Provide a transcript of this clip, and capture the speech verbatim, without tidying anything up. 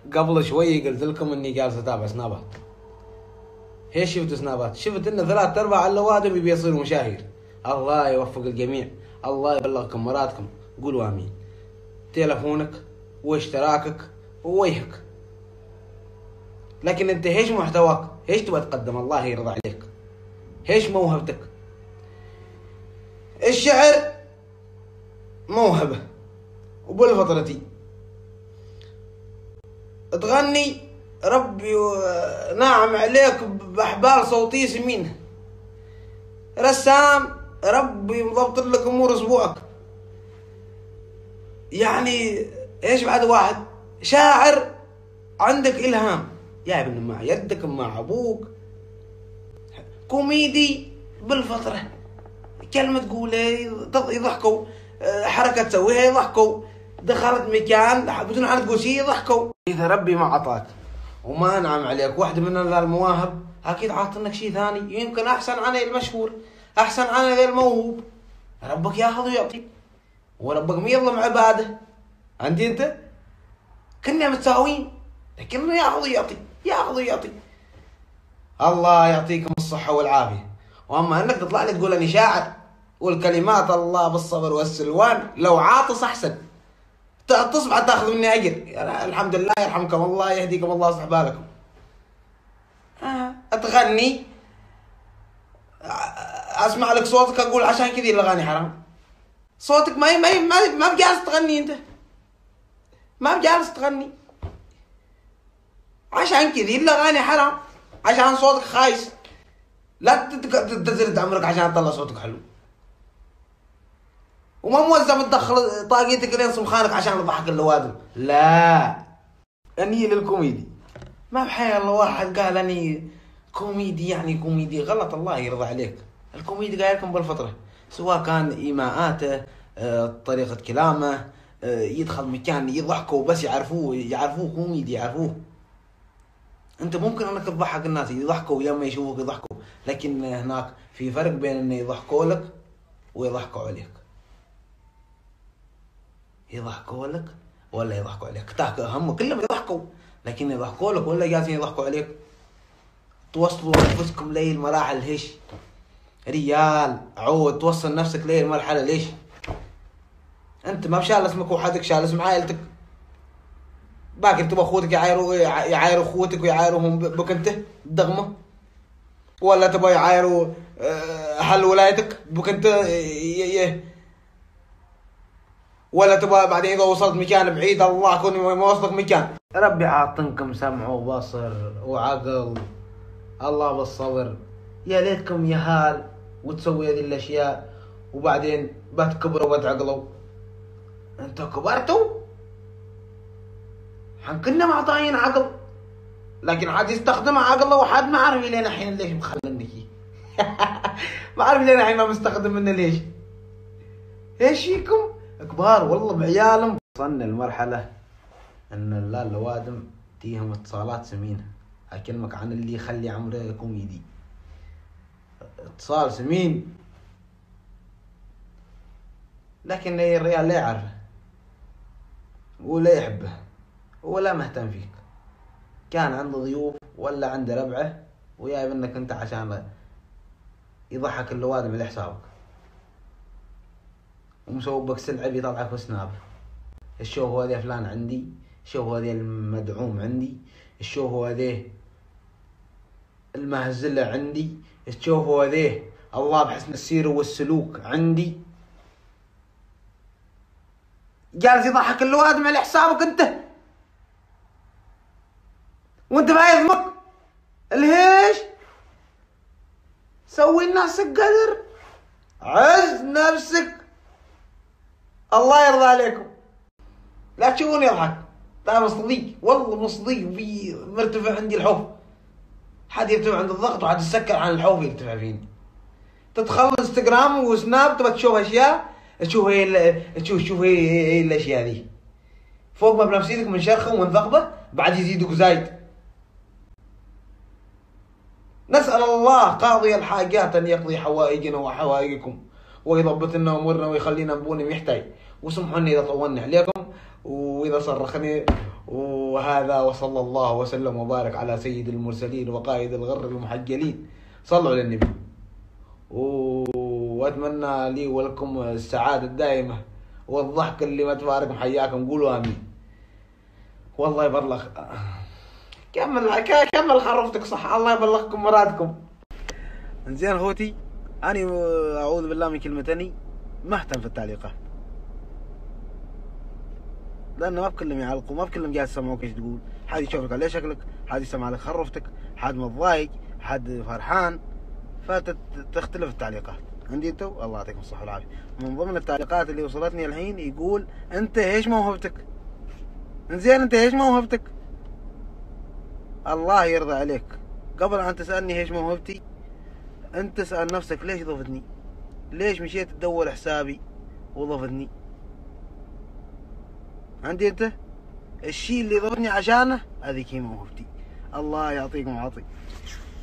قبل شوي قلت لكم اني جالس اتابع سنابات. ايش شفت سنابات؟ شفت ان ثلاث ارباع اللوادم يبي يصيروا مشاهير. الله يوفق الجميع، الله يبلغكم مراتكم، قولوا امين. تلفونك واشتراكك ووجهك، لكن انت ايش محتواك؟ ايش تبغى تقدم؟ الله يرضى عليك. ايش موهبتك؟ الشعر موهبة، وبالفطرتي تغني ربي ناعم عليك بأحبال صوتي سمينة. رسام ربي مضبط لك امور اسبوعك. يعني ايش بعد واحد؟ شاعر عندك الهام، يا ابن مع يدك مع ابوك. كوميدي بالفطرة، كلمة تقولها يضحكوا، حركة تسويها يضحكوا، دخلت مكان بدون أن تقول شيء يضحكوا. إذا ربي ما عطاك وما أنعم عليك واحدة من المواهب، أكيد عاطنك شيء ثاني يمكن أحسن عن المشهور، أحسن عن الموهوب. ربك ياخذ ويعطي، وربك ما يظلم عباده. أنت أنت كنا متساويين، لكنه ياخذ ويعطي، ياخذ ويعطي. الله يعطيكم الصحة والعافية. وأما أنك تطلع لي تقول أني شاعر والكلمات الله بالصبر والسلوان، لو عاطس أحسن تصبح تاخذ مني أجر. الحمد لله، يرحمكم الله، يهديكم الله، يصلح بالكم. آه. أتغني أسمع لك صوتك أقول عشان كذي الأغاني حرام. صوتك ما ما ما, ما بجالس تغني، أنت ما بجالس تغني، عشان كذي الأغاني حرام، عشان صوتك خايس. لا تزرد عمرك عشان تطلع صوتك حلو، وما موزع بتدخل طاقيتك لين صمخانك عشان تضحك اللوادم. لا، اني للكوميدي. ما بحي الله واحد قال اني كوميدي يعني كوميدي غلط. الله يرضى عليك. الكوميدي قايلكم بالفطرة، سواء كان ايماءاته، طريقة كلامه، يدخل مكان يضحكوا بس يعرفوه يعرفوه كوميدي يعرفوه. انت ممكن انك تضحك الناس يضحكوا لما يشوفوك يضحكوا، لكن هناك في فرق بين ان يضحكوا لك ويضحكوا عليك. يضحكوا لك ولا يضحكوا عليك، تاك هم كلهم يضحكوا، لكن يضحكوا لك ولا جالسين يضحكوا عليك. توصلوا انفسكم لي المراحل هيش ريال عود، توصل نفسك لي المرحله. ليش انت ما بشال اسمك وحدك، شال اسم عائلتك. باقي تبغى اخوتك يعايروا يعايروا اخوتك ويعايروهم بك انت الدغمه، ولا تبغى يعايروا اهل ولايتك بك انت، ولا تبغى بعدين اذا وصلت مكان بعيد الله يكون ما وصلك مكان. ربي عاطنكم سمع وبصر وعقل، الله بالصبر. يا ليتكم يهال وتسوي هذه الاشياء وبعدين بتكبروا وبتعقلوا. انتوا كبرتوا، حن كنا معطاين عقل، لكن عاد يستخدم عقله وحد ما عارف لين الحين ليش مخلني ما عارف لين الحين ما مستخدم منه. ليش؟ ايش فيكم كبار والله بعيالهم. وصلنا المرحلة ان لا اللوادم تيهم اتصالات سمينة. اكلمك عن اللي يخلي عمره كوميدي. اتصال سمين، لكن الرجال لا يعرفه ولا يحبه ولا مهتم فيك. كان عنده ضيوف ولا عنده ربعه وياي منك انت عشان يضحك اللوادم على حسابك، ومسوي بك سلعه بيطلعك في سناب. الشو هو ذي فلان عندي، الشو هو ذي المدعوم عندي، الشو هو ذي المهزله عندي، الشو هو ذي الله بحسن السير والسلوك عندي. جالس يضحك اللوادم على حسابك انت، وانت ما يهمك. الهيش سوي لنفسك قدر، عز نفسك، الله يرضى عليكم. لا تشوفوني اضحك، لا مصدق والله مصدق في مرتفع عندي الحوف. حد يرتفع عند الضغط وحد يسكر عن الحوف يرتفع فيني. تدخل انستغرام وسناب تبى تشوف اشياء، تشوف هي تشوف شوف هي, هي الاشياء ذي فوق ما بنفسيتك من شرخه ومن ثقبه بعد يزيدك زايد. نسأل الله قاضي الحاجات أن يقضي حوائجنا وحوائجكم ويضبط لنا أمورنا ويخلينا نبوني محتاج. وسمحوني إذا طولنا عليكم وإذا صرخني وهذا وصلى الله وسلم وبارك على سيد المرسلين وقائد الغر المحجلين. صلوا على النبي. واتمنى لي ولكم السعادة الدائمة والضحك اللي ما تفارق محياكم. قولوا امين. والله يبلغ. كمل كمل خرفتك صح. الله يبلغكم مرادكم. زين اخوتي، انا اعوذ بالله من كلمتني ما اهتم في التعليقات، لانه ما بكلهم يعلقوا، ما بكلهم جالس يسمعوك ايش تقول. حد يشوفك على شكلك، حد يسمع لك خرفتك، حد متضايق، حد فرحان، فتختلف التعليقات. عندي انتو الله يعطيكم الصحة والعافية. من ضمن التعليقات اللي وصلتني الحين يقول انت ايش موهبتك؟ زين انت ايش موهبتك؟ الله يرضى عليك، قبل ان تسألني ايش موهبتي انت اسأل نفسك ليش ضفتني؟ ليش مشيت تدور حسابي وضفتني؟ عندي انت الشيء اللي ضفتني عشانه هذيك هي موهبتي. الله يعطيكم العافية.